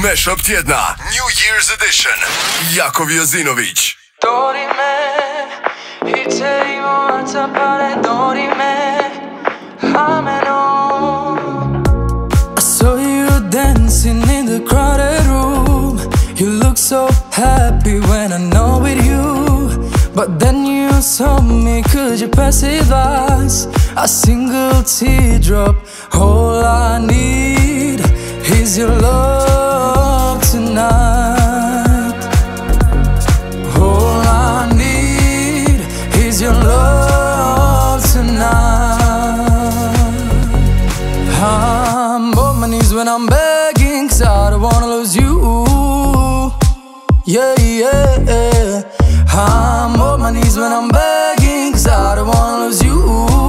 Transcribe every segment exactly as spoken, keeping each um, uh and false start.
Mashup tjedna, New Year's Edition. Jakov Jozinović. Dori me, i te imata pare, dori me, ameno. I saw you dancing in the crowded room. You look so happy when I'm not with you. But then you saw me, could you pass it by? A single teardrop, all I need is your love tonight. All I need is your love tonight. I'm on my knees when I'm begging, 'cause I don't wanna lose you. Yeah, yeah, yeah. I'm on my knees when I'm begging, 'cause I don't wanna lose you.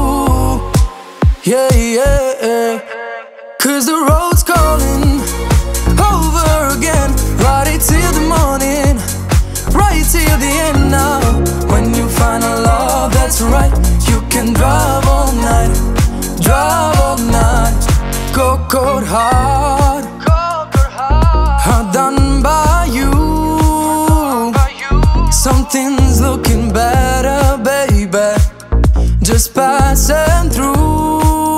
Yeah, yeah, yeah. 'Cause the road's calling over again. Ride it till the morning, right till the end now. When you find a love that's right, you can drive all night, drive all night. Go cold hard, I'm done by you. Something's looking better, baby, just passing through.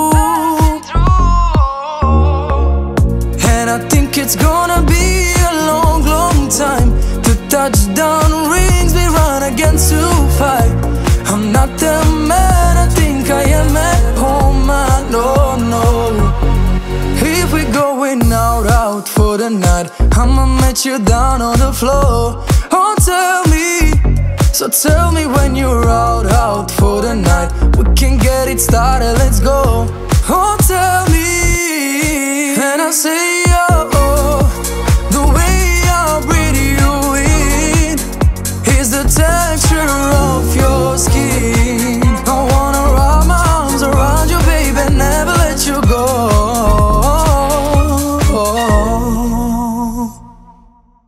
And I think it's gonna be a long, long time. The touchdown rings, we run against two fight. I'm not the man I think I am at home, I know, no. If we're going out, out for the night, I'ma meet you down on the floor. Oh, tell me, so tell me when you're out, out for the night. We can get it started, let's go. Oh, tell me, and I say